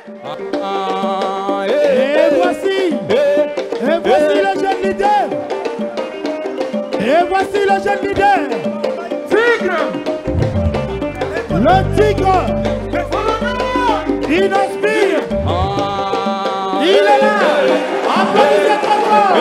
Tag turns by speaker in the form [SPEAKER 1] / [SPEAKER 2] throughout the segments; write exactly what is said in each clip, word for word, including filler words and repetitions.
[SPEAKER 1] Ah, eh,
[SPEAKER 2] Et voici,
[SPEAKER 1] eh,
[SPEAKER 2] et voici
[SPEAKER 1] eh.
[SPEAKER 2] le jeune leader. Et voici le jeune leader.
[SPEAKER 1] Tigre.
[SPEAKER 2] Le tigre. Il inspire.
[SPEAKER 1] Ah,
[SPEAKER 2] Il est là. Applaudissez très fort.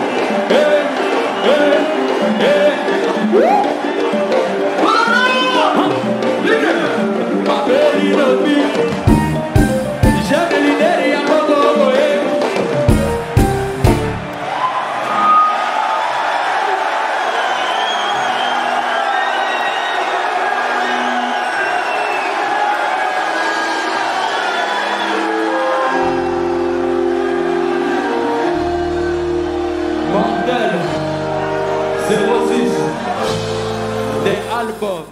[SPEAKER 1] Bordel zéro six des albums.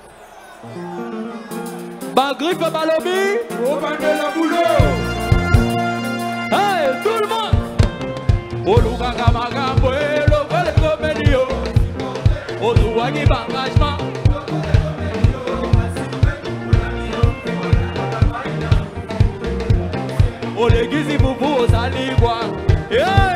[SPEAKER 1] Bagriffe Balobi, au bain la boulot. Hey, tout le monde. Oluka Kamagambo, le vol comédio. Oduwagi Bangajma. Olegizi Bubu Osaligwa. Hey!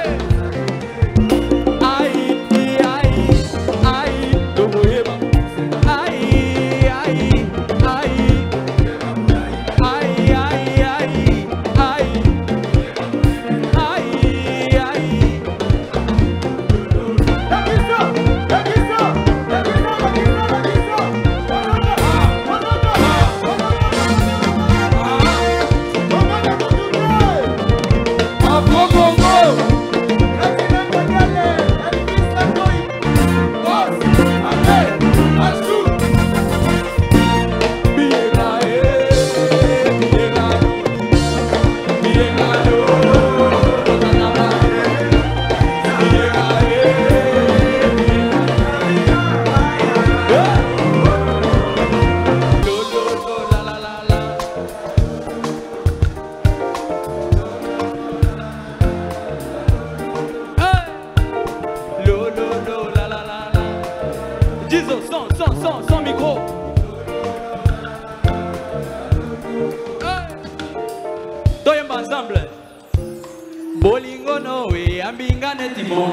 [SPEAKER 1] Bolingo no we ambinga netimo.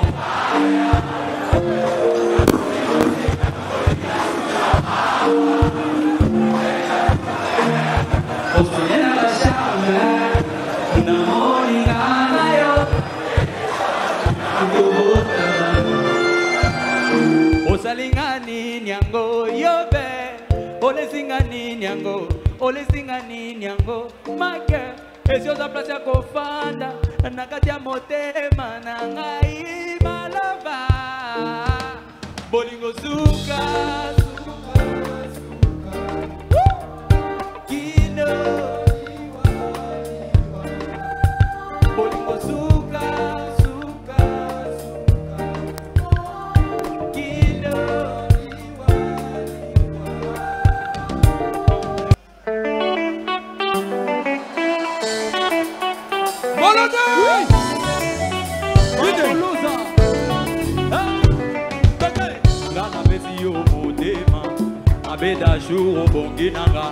[SPEAKER 1] Ostiena la chave, na moringa na yo. Osalingani nyango yobe, olesingani nyango, olesingani nyango, my girl. Esi oza place ya kofanda na kati ya motema na ngai malova. Bolingo suka suka suka kino. Bolingo suka suka suka kino. Abeda jour bongi nanga.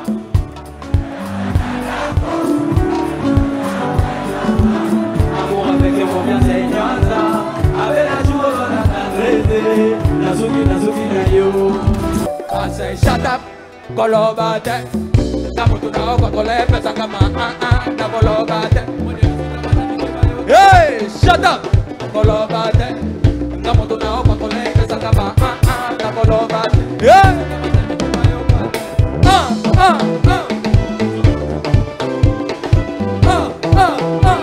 [SPEAKER 1] Amour avec les confiance et nyanza. Abeda jour nanga rete. Nazuki nazuki na yo. I say shut up, kolobate. Kamutu na okotole pesa kama ah ah na kolobate. Hey, shut up, kolobate. Kamutu na okotole pesa kama ah ah na kolobate. Yeah. Ah, ah. Ah, ah, ah.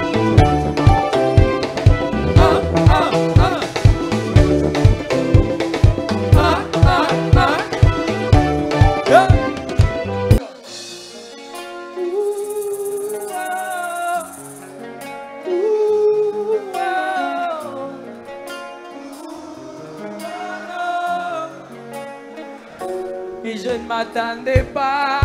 [SPEAKER 1] Ah, ah, ah. Ah, ah, ah. Yeah. Et je ne m'attendais pas.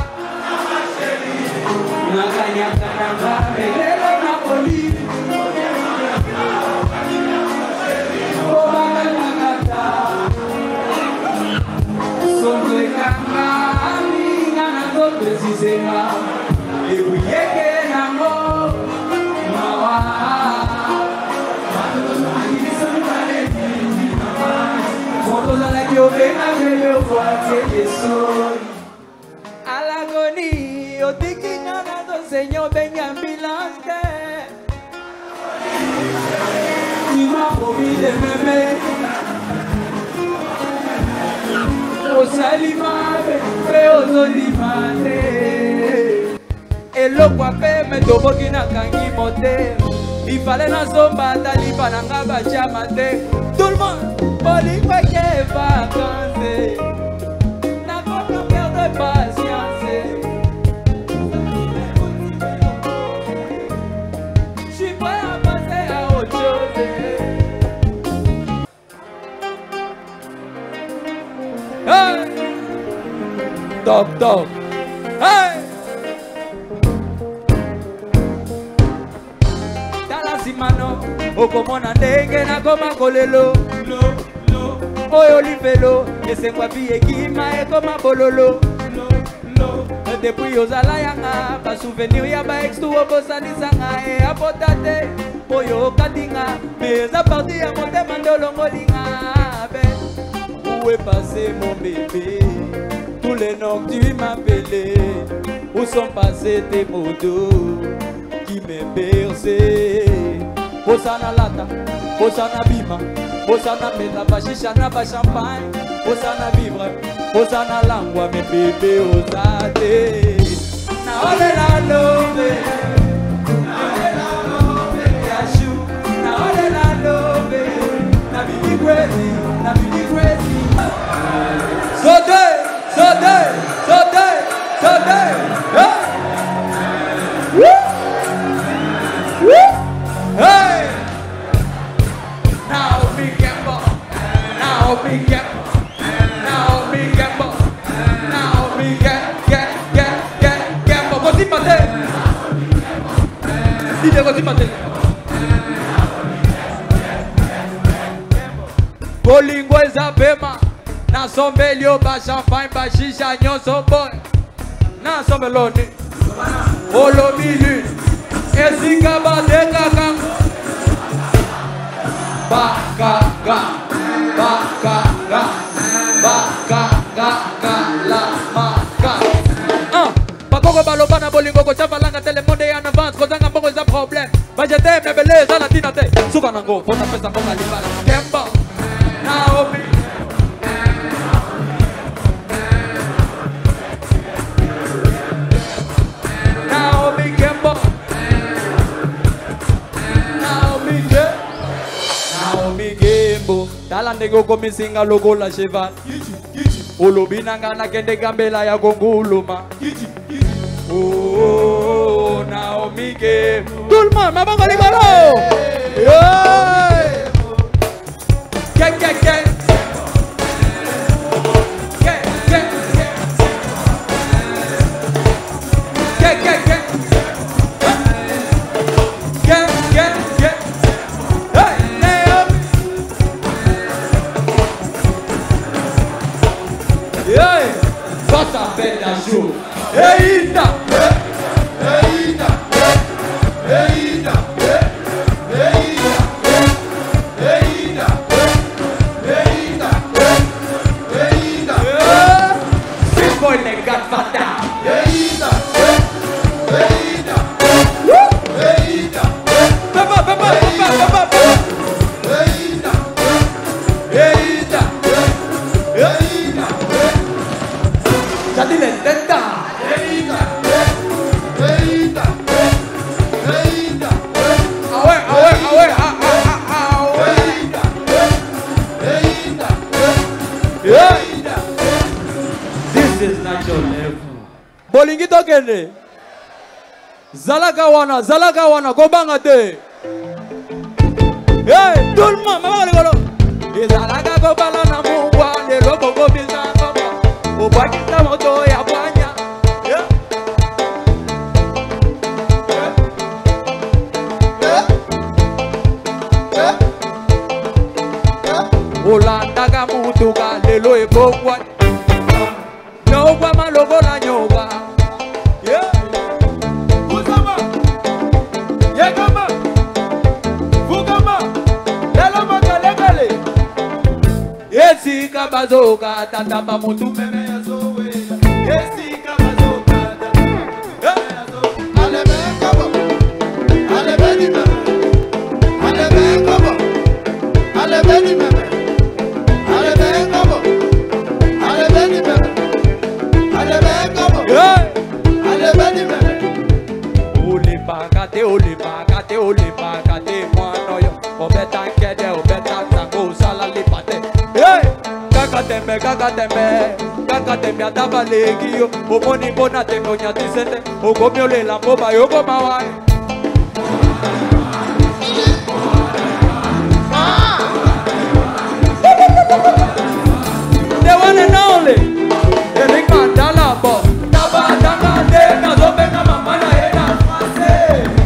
[SPEAKER 1] Sonze kanga, aminga na go precisema. Ebu yeke na À l'agonie, au déclinant dans Seigneur Benjamin Bilanque. Il m'a promis de m'aimer. Au salimade, fait aux olimades. Et le coiffé me toboki na kangi moté. Il fallait na zomba taliba na ngaba chamate. Tout le monde, poli quoi qu'est vacances. N'a pas perdre patience. Je suis prêt à passer à autre chose. Hey! Top, top. Hey! Simano, okomona ndenge na koma kolelo, lo lo, oyo livelo, esemwa biye kima e koma bololo, lo lo. Depuis ozala yanga, ba souvenir ya ba ex tu obosani sanga e apotate, oyo katinga, mais à partir ya motema ndolongo linga be. Où est passé mon bébé? Tous les noms que tu m'appelais, où sont passés tes mots doux qui me bercé? Bosana lata, bosana bima, bosana mena bashisha na ba champagne, bosana vivre, bosana langwa me bébé osate. Na ole la love, na ole la love, yashu, na ole la love, na bibi crazy, na bibi crazy. Sote, sote, sote, sote, hey! Woo! Woo! Hey! Now me gamble, now me gamble, now me gamble, now me get get get get gamble. Così mate, dite così mate. Bolingo ezabema, na sombelio ba champagne ba shisha nyonso boy, na sombeloni, olomili. Esika badeka kang baka ga baka ga baka ga ga la maka. Ah, bakoko baloba na bolingo ko chavalanga telemonde en avance ko zanga mbongo za problème. Ba je t'aime beleza latina te. Suka nango pona pesa mbonga libala. Kemba Naomi. Naomi Kemba. Tala ndego komisinga logo la cheval. Olobina ngana kende gambela ya gonguluma. Oh, Naomi game. Tout le monde, ma bango ligolo. Yeah. Get get get. Get get get. Get get get. Get get get. Passa bella giù. Eita! Eita! Eita! Eita! Eita! Eita! Eita! Se foi negado fatal. Eita! Eita! Eita! Baba baba baba baba. Eita! Eita! Eita! Jadi lententa. Eita, eita, eita. Awe, awe, awe, awe. Eita, eita, eita. This is not your level. Bolingi tokende. Zalaka wana, zalaka wana, kobanga te. Hey, tout le monde, maman rigolo. Zalaka kobala na mungwa, de loko kobisa koma. Obakita moto ya bwanya. Yeah. Yeah. Yeah. Yeah. Olandaga mutuka lelo ebongwa. Nyoba maloko la nyoba. Yeah. Kusama. Yegama. Fugama. Lelo makalekale. Yesika bazoka tata ba mutu meme ya zowe esika bazoka tata ale be kobo ale be di meme ale be kobo ale be di meme ale be kobo ale be di meme ale be kobo ale be di meme ole bagate ole bagate ole bagate mwana yo obeta kede obeta tako sala lipate hey kakatembe kakatembe kakatembe atabaleki yo omoni bona tengo nyatisete okomyole la boba yo komawae the one and only Eric Mandala bo taba taba de kazobe na mama na ena fase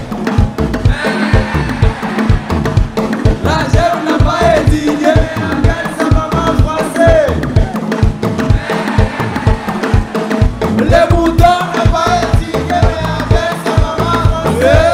[SPEAKER 1] la jeune n'a pas étudié sa maman français les moutons n'a pas étudié avec sa maman français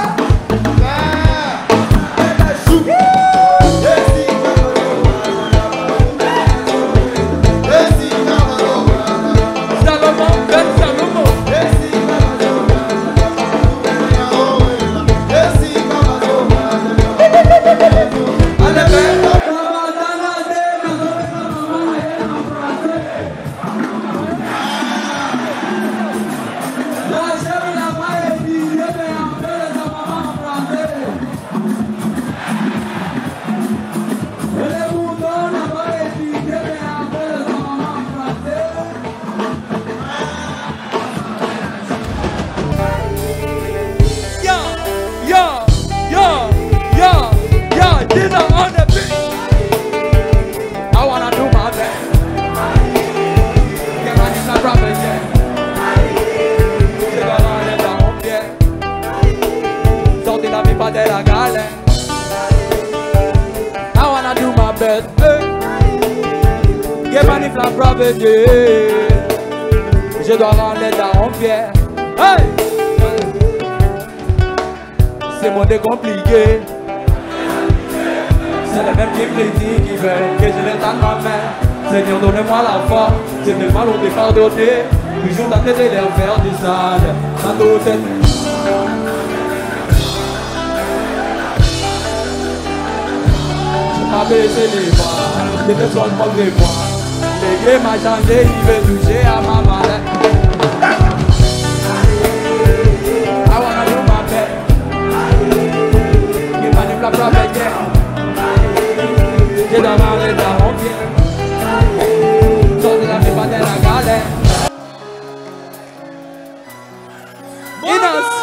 [SPEAKER 1] je dois rendre les darons fiers. Hey! C'est mon décompliqué. C'est le même qui me dit qui veut que je les tente ma main. Seigneur, donnez-moi la force. C'est le mal au départ donné. Toujours la tête et les faire du sale. Ça doit être. Je m'ai baissé les bras. Je ne sois pas de moi. L'église m'a changé, il veut toucher à ma malade. I wanna do my best. Give my name la propre guerre. J'ai dans ma lettre à remplir. Sortez la vie, pas de la galère. Inos.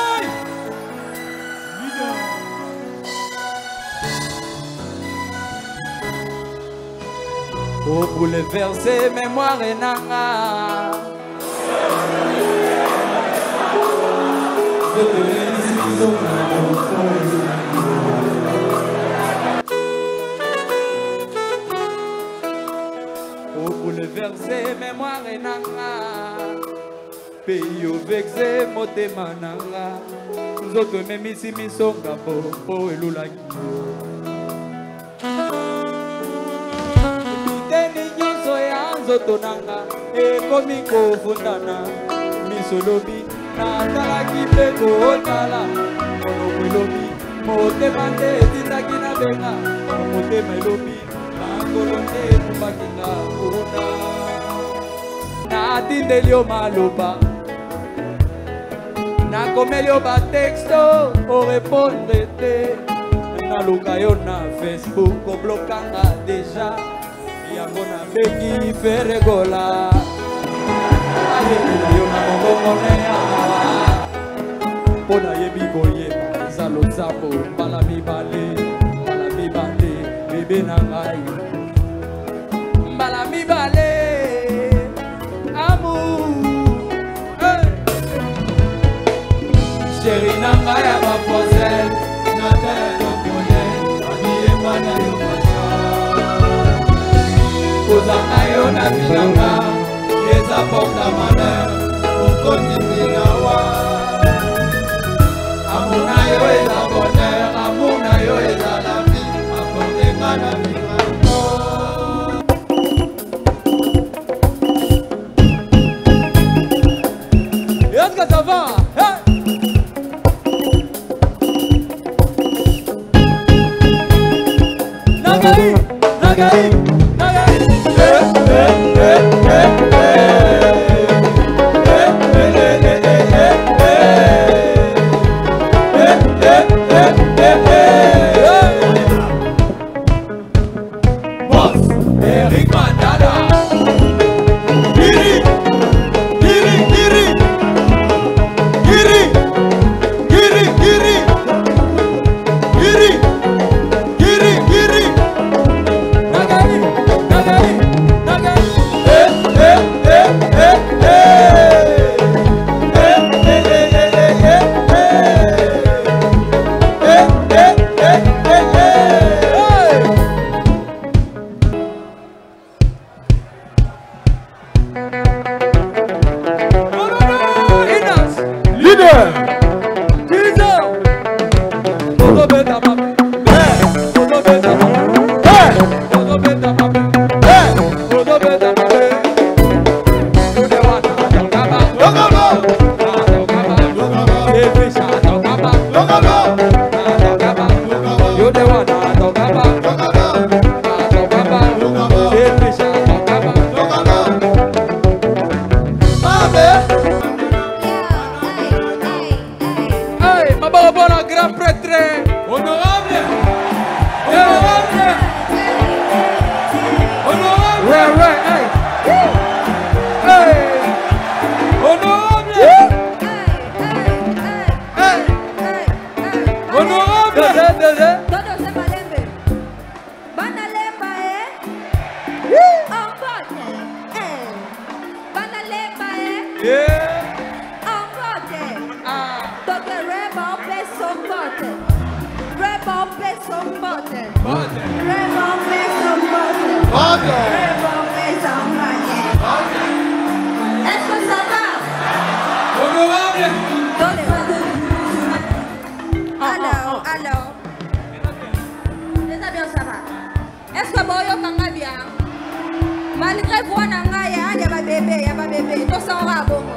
[SPEAKER 1] Oh, bouleverser mémoire et nanga. Oh, bouleverser mémoire et nanga. Pays au vexé, moté mananga. Nous autres, même ici, misonga, po, et loulaki. Zotonanga e komiko fundana misolobi na talaki peko otala monopelobi mote mande titaki na benga mote melobi makolonde mubakinga una na tindelio maloba na komelio ba texto o répondre te na lukayo na Facebook o blokanga déjà Yangona beki feregola Aye yo na mongo nea Pona yebi boye Zalo zambo Bala mi bale Bala mi bale Bebe na ngai Bala mi bale Amour hey. Chéri na ngai ya mademoiselle Na terre on connaît Aniye mana yo Kozanga yo na bilanga Eza porta malheur Mokoti minawa Amour na yo eza bonheur Amour na yo eza la vie Aportenga na bilanga Nagai, Nagai. Eh, eh, eh, eh, eh. Eh, eh, eh, eh, eh, eh. Eh, eh, eh, eh, eh. Boss, Eric Mandala. Giri, Giri, Giri. Giri, Giri, Giri. Giri, Giri, Giri. Nagai, Nagai, Nagai. Eh, eh, eh, eh, eh. Eh, eh, eh, eh, eh, eh. Eh, eh, eh, eh, eh. No, no, no. Inas. Leader. Leader. Todo beta papi. Eh. Todo beta papi. Eh. Todo beta papi. Eh. Todo beta papi. You the one that don't come back. Don't come back. Don't come back. Don't come back. Hey, fish, don't come back. Don't come back. Don't come back. You the one that don't come back. Don't come back. Don't come back. Hey, fish, don't come back. Don't come back. Mame. Hey, ma bonne bonne grand prêtre. Honorable. Honorable. Honorable. Ouais, ouais, hey. Hey. Honorable. Hey. Honorable. Désolé, désolé.
[SPEAKER 3] Todo se malembe. Bana lemba eh. En bote. Eh. Bana lemba eh.
[SPEAKER 1] Yeah.
[SPEAKER 3] En bote.
[SPEAKER 1] Ah.
[SPEAKER 3] Toque reba peso bote. Reba peso bote.
[SPEAKER 1] Bote.
[SPEAKER 3] Reba peso bote.
[SPEAKER 1] Bote.
[SPEAKER 3] Reba peso bote. Est-ce que ça va?
[SPEAKER 1] Honorable.
[SPEAKER 3] Dole Alors, alors. Les avions, ça va. Est-ce que Boyo Kanga bien? Malgré vous, il y a un bébé, il y a un bébé. Tout ça, on va bon.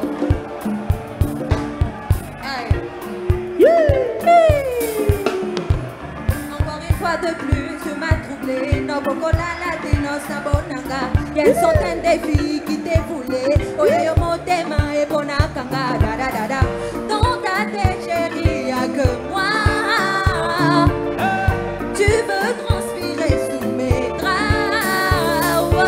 [SPEAKER 3] Encore une fois de plus, tu m'as troublé. No Bokola Latinos Nabonanga. Il y a une centaine de filles qui t'évoulaient. Oyo Motema et Bonakanga. Da da da da. Dans ta tête, chérie, y'a que moi. Tu veux transpirer sous mes draps. Oh.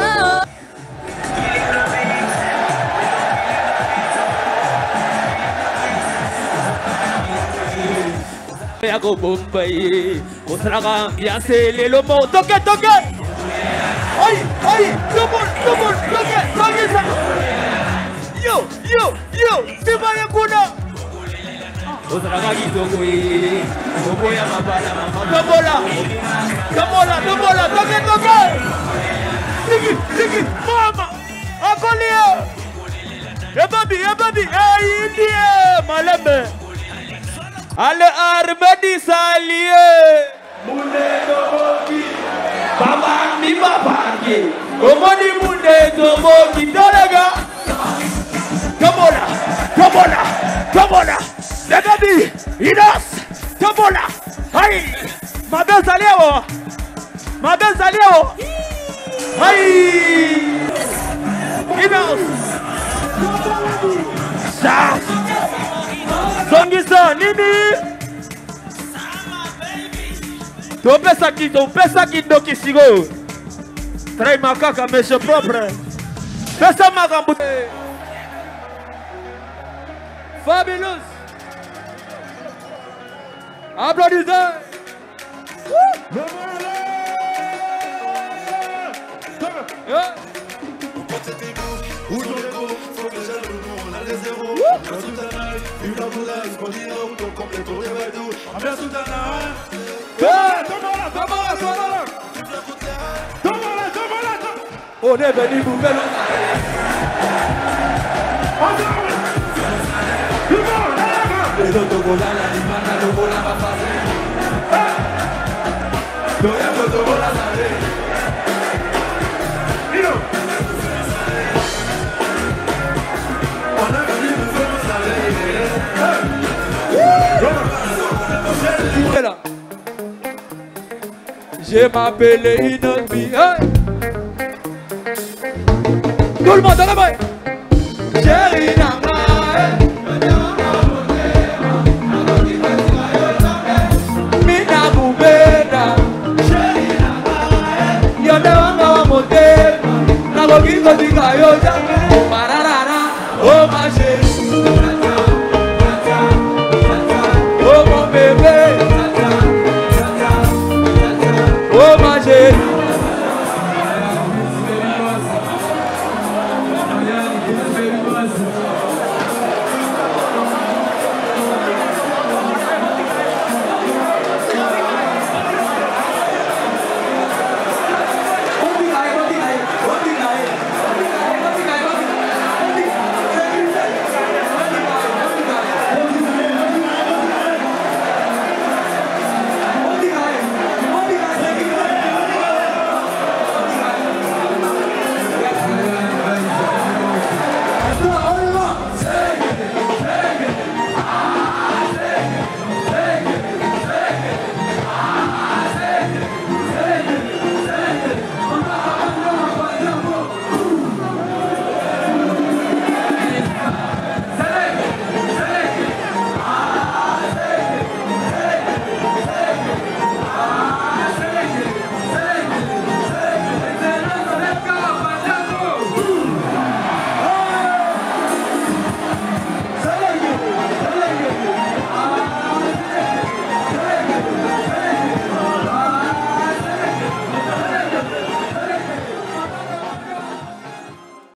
[SPEAKER 1] Yago Bombay, Osraga, Yase, Lelomo, toque, toque! Aïe, aïe, tout le monde, tout le monde, toque, toque ça! Yo, yo, yo, c'est pas les Kuna! Osraga, Gitokoui, Oboya, Mabala, Tomola, Tomola, Tomola, toque, toque! Tiki, tiki, mama! Akolia! Yababi, yababi, aïe, India, Malembe! Allez, Armedi Salier! Moune Tomoki! Baba, mi babaki! Omoni Moune Tomoki! Dolega! Come on! Come on! Come on! Les baby! Inos! Come on! Aïe! Ma belle Salier! Ma belle Salier! Aïe! Inos! Charge! Songisa, Nini! Topesa ki, topesa ki doki sigo. Trai makaka, monsieur propre. Pesa makambu. Fabulous. Applaudissez. Yeah. On est venu vous faire J'ai m'appelé une autre vie. Hey. Tout le monde, dans la main. Chérie,